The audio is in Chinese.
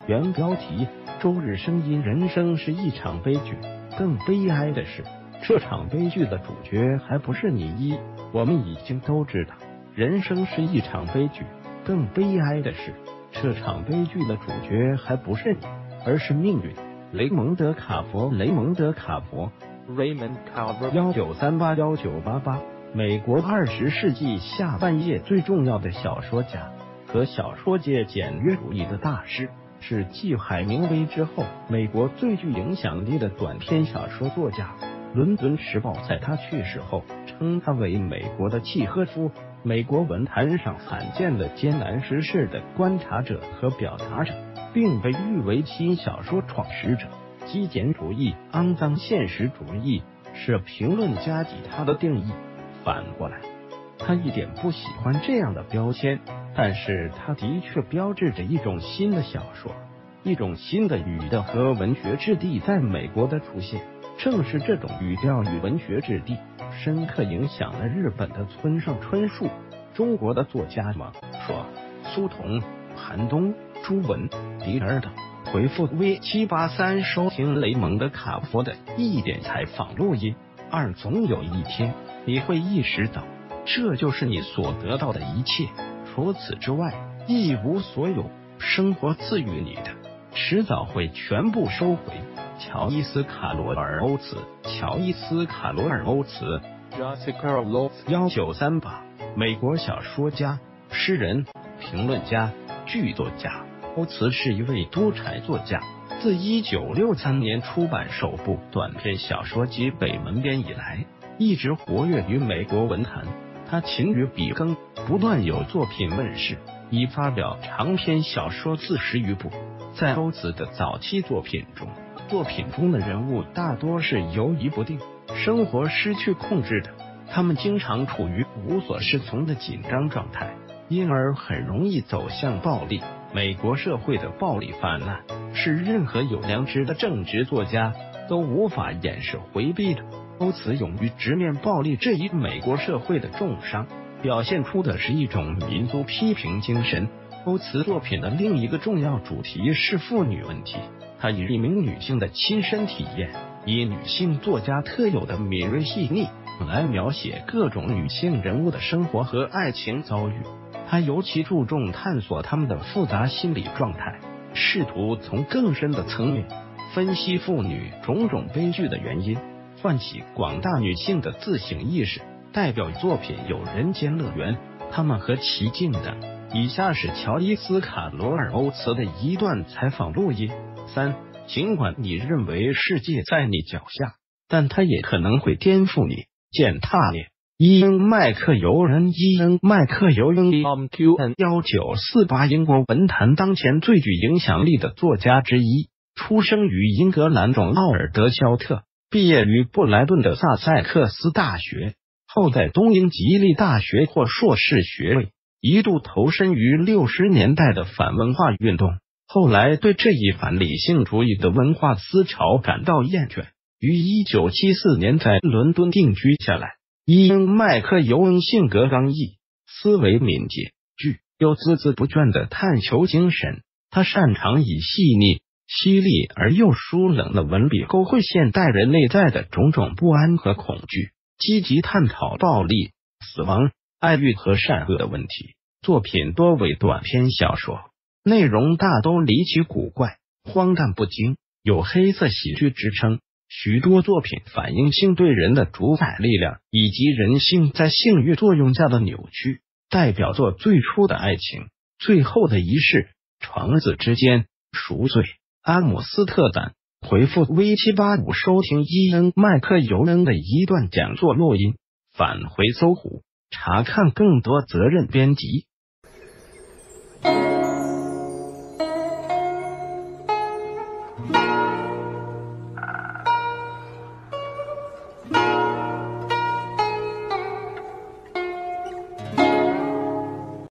原标题：周日声音，人生是一场悲剧，更悲哀的是，这场悲剧的主角还不是你。我们已经都知道，人生是一场悲剧，更悲哀的是，这场悲剧的主角还不是你，而是命运。雷蒙德·卡佛，Raymond Carver，1938-1988，美国20世纪下半叶最重要的小说家和小说界简约主义的大师，是继海明威之后美国最具影响力的短篇小说作家。伦敦时报在他去世后称他为美国的契诃夫，美国文坛上罕见的艰难时事的观察者和表达者，并被誉为新小说创始者。极简主义、肮脏现实主义是评论家给他的定义。反过来，他一点不喜欢这样的标签，但是他的确标志着一种新的小说，一种新的语调和文学质地在美国的出现。正是这种语调与文学质地，深刻影响了日本的村上春树、中国的作家王朔、苏童、韩东、朱文、迪尔等。回复 V783 收听雷蒙德·卡佛的一点采访录音。总有一天你会意识到，这就是你所得到的一切，除此之外一无所有。生活赐予你的，迟早会全部收回。乔伊斯·卡罗尔·欧茨，1938，美国小说家、诗人、评论家、剧作家。欧茨是一位多产作家，自1963年出版首部短篇小说集《北门边》以来，一直活跃于美国文坛。他勤于笔耕，不断有作品问世，已发表长篇小说40余部。在欧茨的早期作品中的人物大多是游移不定，生活失去控制的，他们经常处于无所适从的紧张状态，因而很容易走向暴力。美国社会的暴力泛滥是任何有良知的正直作家都无法掩饰回避的。欧茨勇于直面暴力这一美国社会的重伤，表现出的是一种民族批评精神。欧茨作品的另一个重要主题是妇女问题，他以一名女性的亲身体验，以女性作家特有的敏锐细腻来描写各种女性人物的生活和爱情遭遇。他尤其注重探索他们的复杂心理状态，试图从更深的层面分析妇女种种悲剧的原因，唤起广大女性的自省意识。代表作品有《人间乐园》、他们和奇境等。以下是乔伊斯·卡罗尔·欧茨的一段采访录音。尽管你认为世界在你脚下，但它也可能会颠覆你。践踏列。伊恩·麦克尤恩1948，英国文坛当前最具影响力的作家之一，出生于英格兰种奥尔德肖特，毕业于布莱顿的萨塞克斯大学，后在东英吉利大学获硕士学位，一度投身于60年代的反文化运动，后来对这一反理性主义的文化思潮感到厌倦，于1974年在伦敦定居下来。伊恩·麦克尤恩性格刚毅，思维敏捷，具有孜孜不倦的探求精神。他擅长以细腻、犀利而又疏冷的文笔勾绘现代人内在的种种不安和恐惧，积极探讨暴力、死亡、爱欲和善恶的问题。作品多为短篇小说，内容大都离奇古怪、荒诞不经，有黑色喜剧之称。许多作品反映性对人的主宰力量以及人性在性欲作用下的扭曲。代表作最初的爱情、最后的仪式、床子之间、赎罪、阿姆斯特丹。回复 V785 收听伊恩·麦克尤恩的一段讲座录音。返回搜狐查看更多责任编辑。